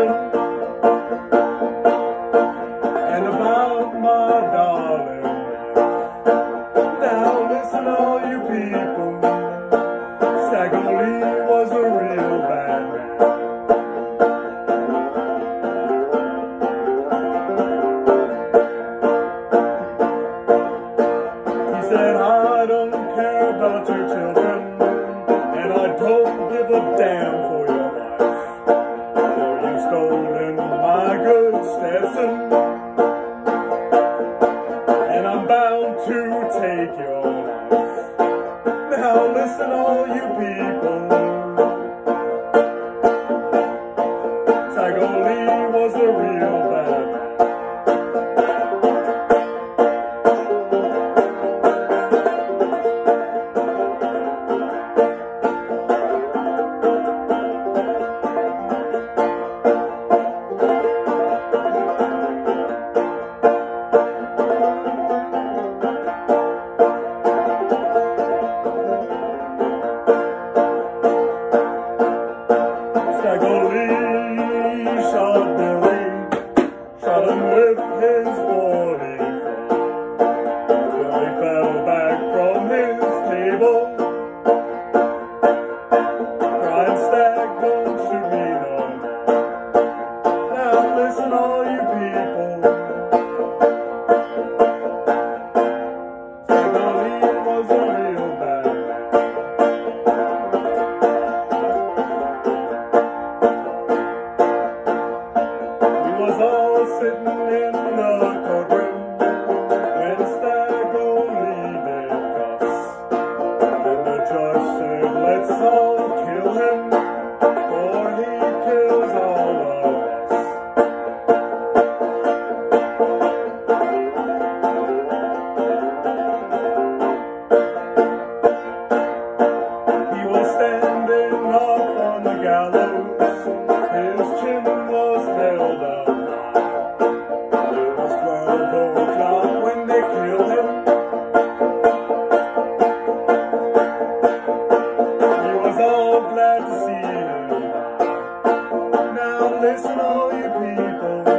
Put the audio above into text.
children and about my darling. Now listen all you people, Stagolee was a real bad man. He said, I don't care about your children, and I don't give a damn for your life, for you've stolen my good Stetson, and I'm bound to take your life. Now listen all you people, Stagolee was a real bad man. Stagolee shot Billy, shot him with his 44. Billy fell back from his table, crying, Stag, don't shoot me no more. Now listen all you people, Stagolee was a real bad man. Was all sitting in the courtroom when Stagolee did cuss, and the judge said, let's all kill him, for he kills all of us. He was standing up on the gallows, his chin was held up. When they killed him, he was all glad to see him. Now listen all you people,